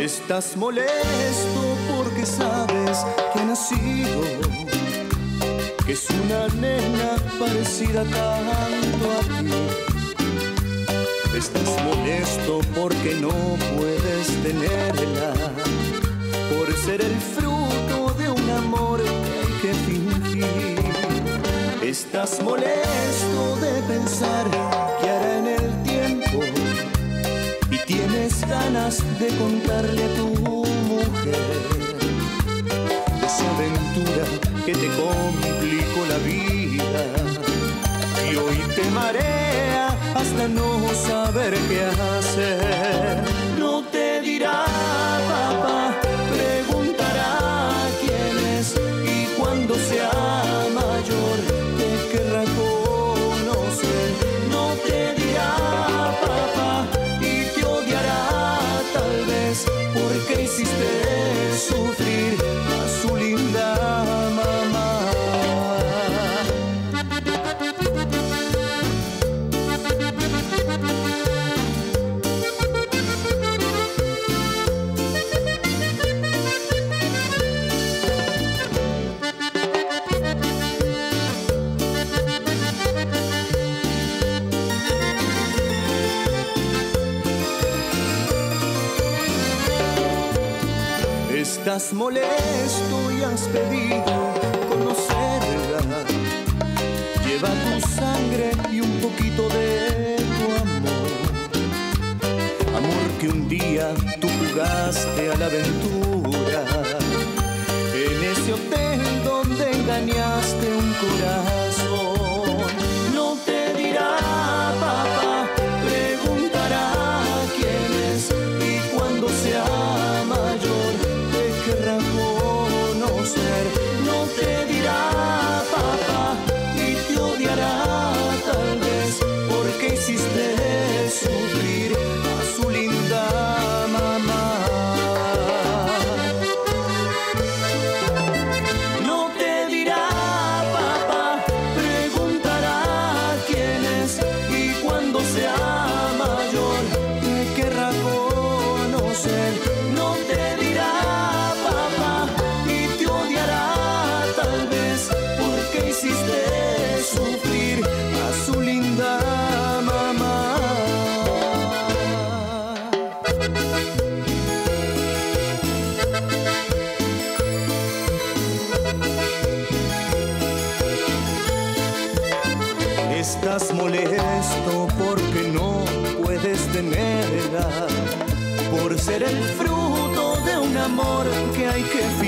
Estás molesto porque sabes que ha nacido, que es una nena parecida tanto a ti. Estás molesto porque no puedes tenerla, por ser el fruto de un amor que hay que fingir. Estás molesto de pensar que hará en el tiempo y tienes ganas de contarle a tu mujer esa aventura que te complicó la vida y hoy te marea hasta no saber qué hacer. No te dirá papá, preguntará quién es y cuando sea mayor te querrá conocer. No te dirá papá y te odiará tal vez porque hiciste sufrir a su linda mamá. Estás molesto y has pedido conocerla. Lleva tu sangre y un poquito de tu amor. Amor que un día tú jugaste a la aventura en ese hotel donde engañaste un corazón. No te dirá papá, preguntará quién es y cuando sea mayor querrá conocer. No te dirá papá y te odiará tal vez porque hiciste sufrir a su linda mamá. No te dirá papá, preguntará quién es y cuando sea mayor te querrá conocer. No te dirá hiciste sufrir a su linda mamá. Estás molesto porque no puedes tenerla, por ser el fruto de un amor que hay que fingir.